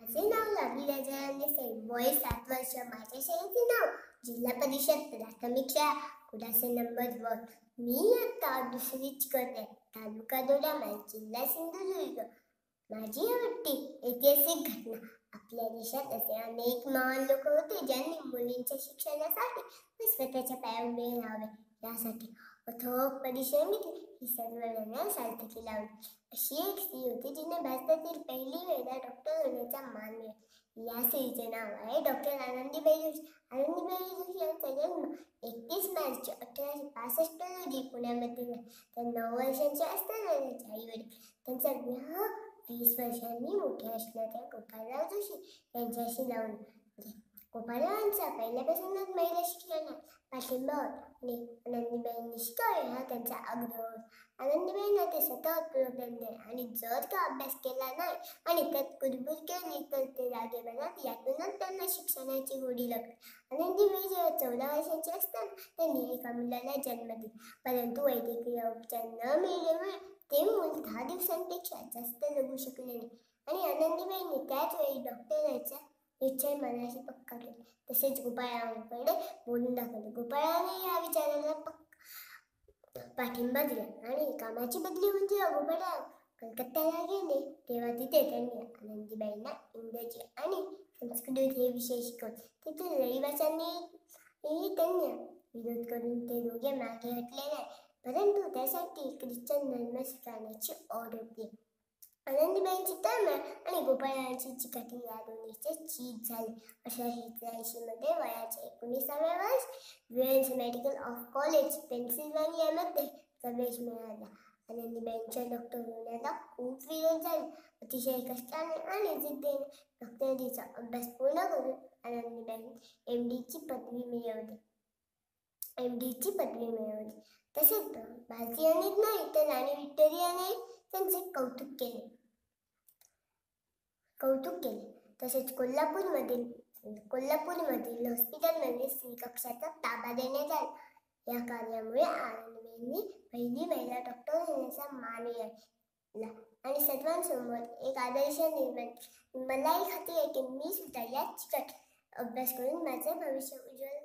माझे नाव लाभली राजाराम देसाई, वय 7 वर्ष. माझ्या शाळेचे नाव जिल्हा परिषद प्राथमिक शाळा कुडासे नंबर 1. मी आता दुसरीच करते. तालुका दोडामार्ग, जिल्हा सिंधुदुर्ग. माझी आवडती ऐतिहासिक घटना. आपल्या देशात असे अनेक महान लोक होते ज्यांनी मुलींच्या शिक्षणासाठी व स्वतःच्या पायावर उभे राहावे यासाठी अथक परिश्रम घेतले. ही सर्व लढ्या सार्थकी लावली. अशी एक स्त्री होती जिने भारतातील पहिली महिला डॉक्टर होण्याचा मान मिळवला. या स्त्रीचे नाव आहे डॉक्टर आनंदीबाई जोशी. आनंदीबाई जोशी यांचा जन्म 31 मार्च 1865 रोजी पुण्यामध्ये झाला. त्या 9 वर्षांच्या असताना त्यांचे आई वडील त्यांचा विवाह 20 वर्षांनी मोठे असणाऱ्या गोपाळराव जोशी यांच्याशी लावून. गोपाळरावांचा पहिल्यापासूनच महिला शिक्षणात पाठिंबा आणि आनंदीबाईंनी शिकावे हा त्यांचा आग्रह होता. आनंदीबाईंना ते स्वतः प्रोग्राम आणि जर का अभ्यास केला नाही आणि त्यात कुरबुर केली तर ते रागे बनत. यातूनच त्यांना शिक्षणाची गोडी लागली. आनंदीबाई जेव्हा 14 वर्षांची असताना त्यांनी एका मुलाला जन्म दिला, परंतु वैद्यकीय उपचार न मिळाल्यामुळे ते मूल 10 दिवसांपेक्षा जास्त जगू शकले नाही आणि आनंदीबाईंनी त्याच वेळी डॉक्टर व्हायचा निश्चय मनाशी पक्का केला. तसेच गोपाळरावांकडे बोलून दाखवले. गोपाळरावांनी या विचाराला पाठिंबा दिला आणि कामाची बदली होऊन जेव्हा गोपाळराव कलकत्त्याला गेले तेव्हा तिथे त्यांनी आनंदीबाईंना इंग्रजी आणि संस्कृत हे विषय शिकवले. तिथे रहिवाशांनी त्यांना विरोध करून ते दोघे मागे हटले नाही, परंतु त्यासाठी ख्रिश्चन धर्म स्वीकारण्याची ओढ होती. आनंदीबाईंची तळमळ आणि गोपाळरावांची चिकाटी या दोन्हीचे चीज झाले. 1883 मध्ये वयाच्या 19व्या वर्षी वेल्स मेडिकल कॉलेज पेन्सिल्व्हानियामध्ये प्रवेश मिळाला. आनंदीबाईंच्या डॉक्टर होण्याचा खूप विरोध झाला. अतिशय कष्टाने आणि जिद्दीने डॉक्टरीचा अभ्यास पूर्ण करून आनंदीबाईंनी एमडीची पदवी मिळवली. तसेच भारतीयांनीच नाही तर राणी व्हिक्टोरियाने त्यांचे कौतुक केले. तसेच कोल्हापूरमधील हॉस्पिटलमध्ये स्त्री कक्षाचा ताबा देण्यात आला. या कार्यामुळे आनंदीबाईंनी पहिली महिला डॉक्टर होण्याचा मान मिळवला आणि सर्वांसमोर एक आदर्श निर्माण. मलाही खात्री आहे की मी सुद्धा याच चिकाटी अभ्यास करून माझे भविष्य उज्ज्वल